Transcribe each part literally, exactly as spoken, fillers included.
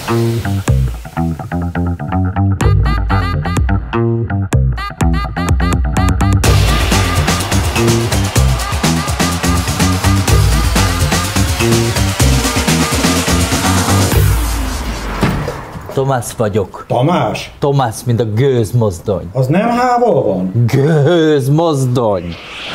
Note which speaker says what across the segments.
Speaker 1: Tomás vagyok.
Speaker 2: Tamás?
Speaker 1: Tomás, mint a gőzmozdony.
Speaker 2: Az nem hával van?
Speaker 1: Gőzmozdony.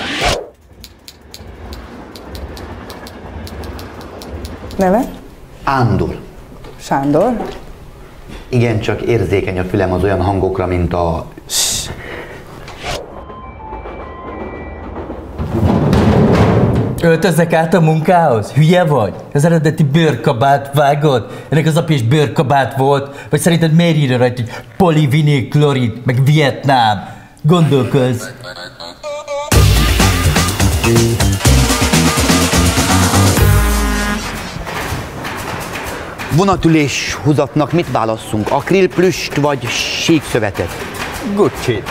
Speaker 3: Neve?
Speaker 4: Ándor.
Speaker 3: Sándor.
Speaker 4: Igen, csak érzékeny a fülem az olyan hangokra, mint a...
Speaker 1: Öltözzek át a munkához? Hülye vagy? Az eredeti bőrkabát vágod? Ennek az apja is bőrkabát volt? Vagy szerinted miért írja rajta, hogy polivinilklorid, meg Vietnám? Gondolkozz!
Speaker 4: Vonatülés húzatnak mit válasszunk? Akrilplüst vagy síkszövetet?
Speaker 1: Gucci.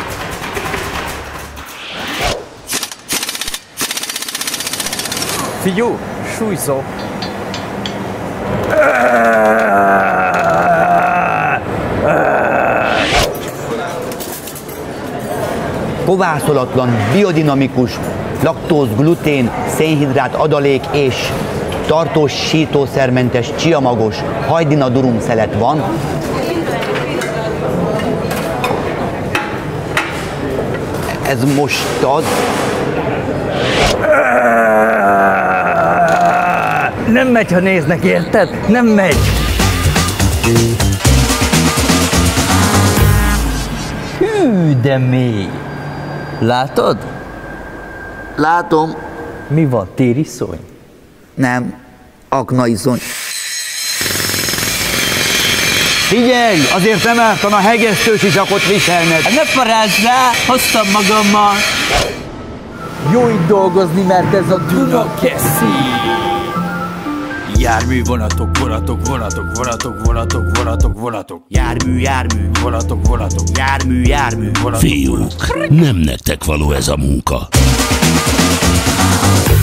Speaker 1: Figyú, súlyzó.
Speaker 4: Kovászolatlan, biodinamikus, laktóz, glutén, szénhidrát adalék és tartósítószermentes csiamagos hajdina durum szelet van. Ez most az.
Speaker 1: Nem megy, ha néznek, érted? Nem megy! Hű, de mély! Látod?
Speaker 4: Látom.
Speaker 1: Mi van, tériszony?
Speaker 4: Nem, aknaiszony. Figyelj, azért nem ártan a hegesztős zsakot viselned.
Speaker 1: Hát ne parázd rá, hoztam magammal. Jó itt dolgozni, mert ez a Dunakeszi. Jármű, vonatok, vonatok, vonatok, vonatok, vonatok, vonatok, vonatok.
Speaker 4: Jármű, jármű,
Speaker 1: Vonatok, vonatok.
Speaker 4: jármű, jármű.
Speaker 1: Vonatok,
Speaker 5: Fiúk, nem nektek való ez a munka.